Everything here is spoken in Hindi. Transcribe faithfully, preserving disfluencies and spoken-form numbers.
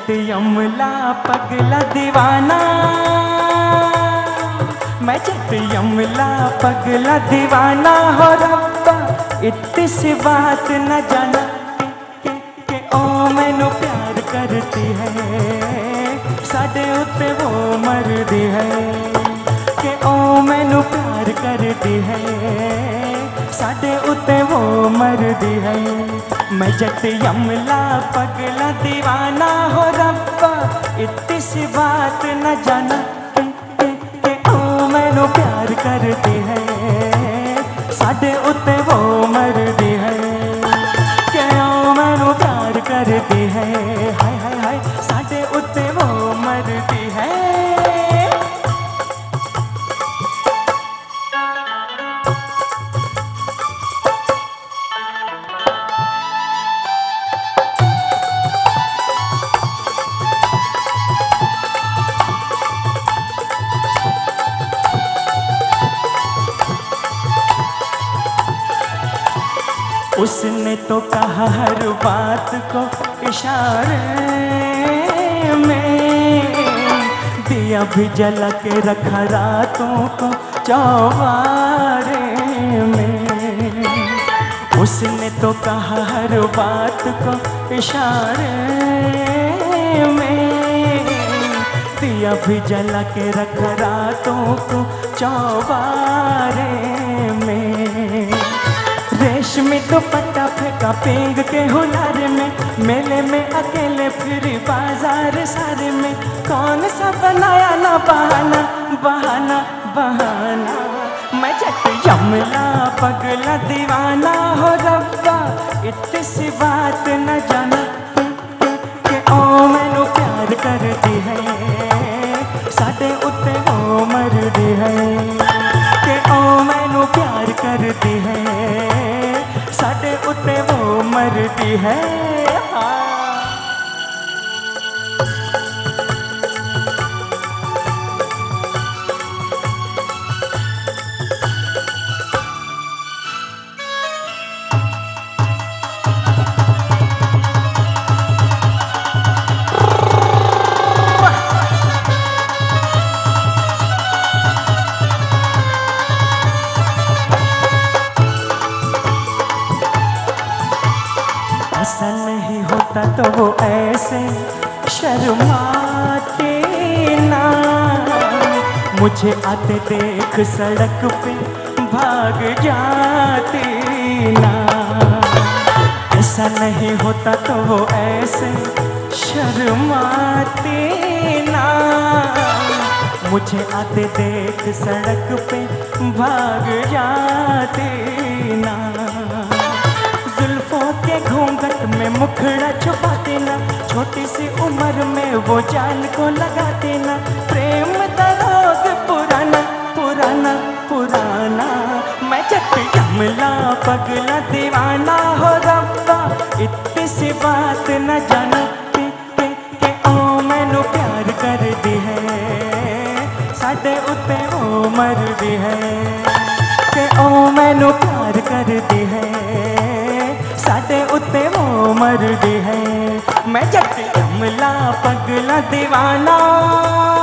जट यमला पगला दीवाना, मैं जट यमला पगला दीवाना हो रब्बा, इतनी सी बात न जाना के, के, के ओ मैनू प्यार करती है, साडे उत्ते वो मरदी है, के ओ मैनू प्यार करती है, साडे उत्ते वो मरदी है। मैं जट यमला पगला दीवाना हो रब्बा, इतनी सी बात न जाना के, के, के ओ मैनू प्यार करती है, साडे उत्ते वो मरदी है, के ओ मैनू प्यार करती है, हाय हाय हाय साडे उत्ते वो मरदी है। उसने तो कहा हर बात को इशारे में, दिया भी जला के रखा रातों को चौबारे में। उसने तो कहा हर बात को इशारे में, दिया भी जला के रखा रातों को चौबारे में। रेशमी दुपट्टा फेंका पेंग के हुलार में, मेले में अकेले फिर बाजार सारे में, कौन सा बनाया ना बहाना बहाना बहाना। मैं जट यमला पगला दीवाना हो रब्बा, इतनी सी बात न जाना के, के, के ओ मैनू प्यार करती है, साडे उत्ते वो मरदी है, के ओ मैनू प्यार करती है, साडे उत्ते वो मरदी है। ऐसा नहीं होता तो वो ऐसे शर्माते ना, मुझे आते देख सड़क पे भाग जाते ना। ऐसा नहीं होता तो वो ऐसे शर्माते ना, मुझे आते देख सड़क पे भाग जाते ना। जुल्फों के घूंघट में मुखड़ा छुपा देना, छोटी सी उम्र में वो जान को लगा देना। प्रेम का रोग पुराना पुराना पुराना, मैं जट यमला पगला दीवाना हो रब्बा, इतनी सी बात न जाना के, के, के ओ मैनू प्यार करदी है, साडे उत्ते वो मरदी है, के ओ मैनू प्यार करदी है, साडे उत्ते वो मरदी है। मैं जट यमला पगला दीवाना।